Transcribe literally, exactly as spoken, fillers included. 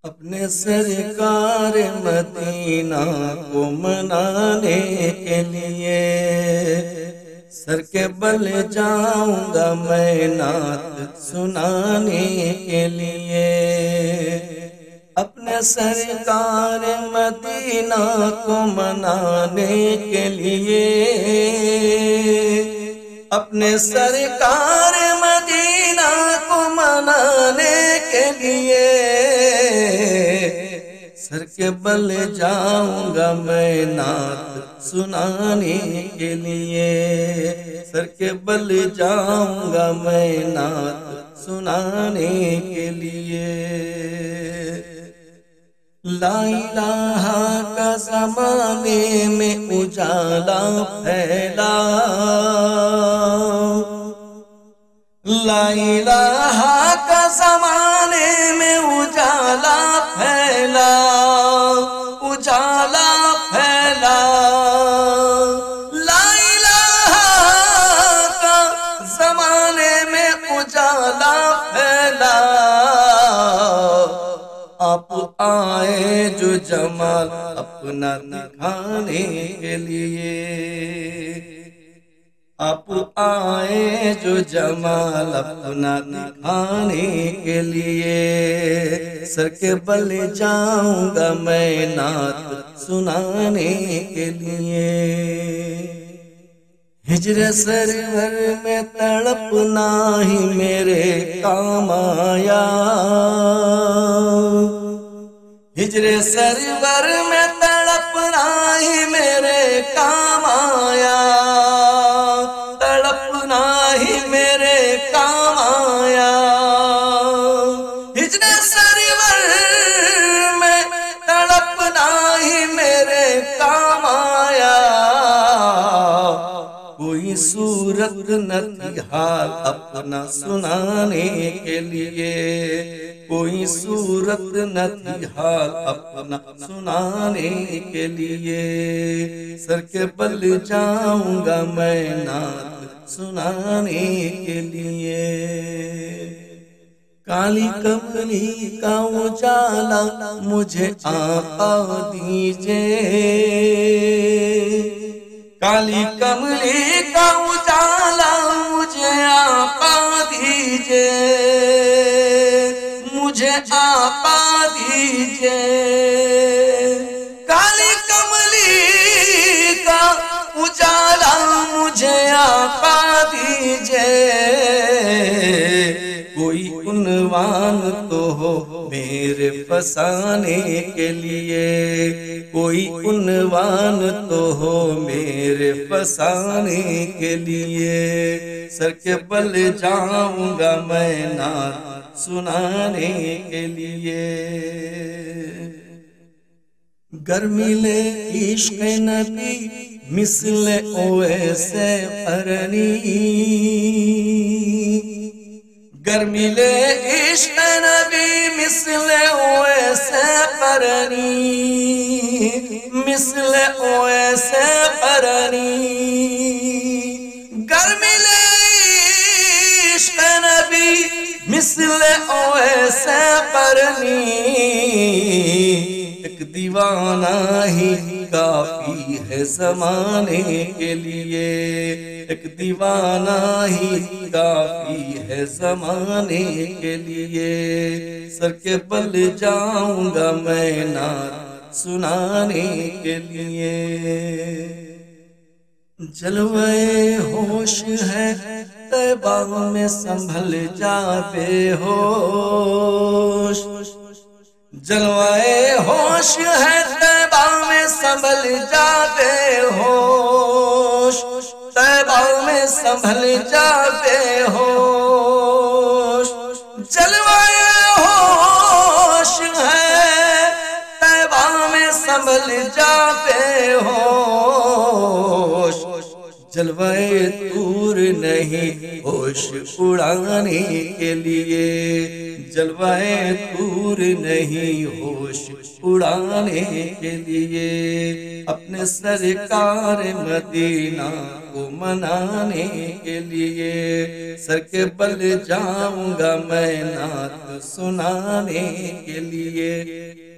اپنے سرکار مدینہ کو منانے کے لیے سر کے بل جاؤں گا میں نعت سنانے کے لیے۔ اپنے سرکار مدینہ کو منانے کے لیے، اپنے سرکار مدینہ کو منانے کے لیے سر کے بل جاؤں گا میں نعت سنانے کے لیے، سر کے بل جاؤں گا میں نعت سنانے کے لیے۔ لا الہ کا زمانے میں اجالا پھیلا، لا الہ کا زمانے میں اجالا پھیلا، اجالا پھیلا، لا الہ کا زمانے میں اجالا پھیلا۔ آپ آئے جو جمال اپنا دکھانے کے لیے، آپ آئے جو جمال اپنا دکھانے کے لیے سر کے بل جاؤں گا میں نعت سنانے کے لیے۔ ہجر سرور میں تڑپنا ہی میرے کام آیا، ہجر سرور میں تڑپنا ہی میرے کام آیا، تڑپنا ہی میرے کام آیا۔ ہجر سرور میں تڑپنا ہی میرے کام آیا، کوئی صورت نہ تھی حال اپنا سنانے کے لیے، کوئی صورت نہ تھی حال اپنا سنانے کے لیے سر کے بل جاؤں گا میں نعت سنانے کے لیے۔ کالی کملی کا اجالا مجھے آقا دیجئے، کالی کملی کا اجالا مجھے آقا دیجئے، مجھے آقا دیجئے۔ کالی کملی کا اجالا مجھے آقا دیجئے، کوئی عنوان تو ہو میرے فسانے کے لیے، کوئی عنوان تو ہو میرے فسانے کے لیے سر کے بل جاؤں گا میں نعت سنانے کے لیے۔ گر ملے عشق نبی مثل اویس قرنی، گر ملے عشق نبی مثل اویس قرنی، مثل اویس قرنی، گر ملے عشق نبی مثل اویس قرنی، ایک دیوانہ ہی کافی ہے زمانے کے لیے، ایک دیوانہ ہی کافی ہے زمانے کے لیے سر کے بل جاؤں گا میں نعت سنانے کے لیے۔ جلوے ہوش ہے طیبہ میں سنبھل جا بے ہوش، جلوے ہوش ہے طیبہ میں سنبھل جا بے ہوش، طیبہ میں سنبھل جا بے ہوش، جلوے ہوش ہے طیبہ میں سنبھل جا بے ہوش، جلوائے طور نہیں ہوش اڑانے کے لیے، جلوائے طور نہیں ہوش اڑانے کے لیے، اپنے سرکار مدینہ کو منانے کے لیے، سر کے بل جاؤں گا میں نعت سنانے کے لیے۔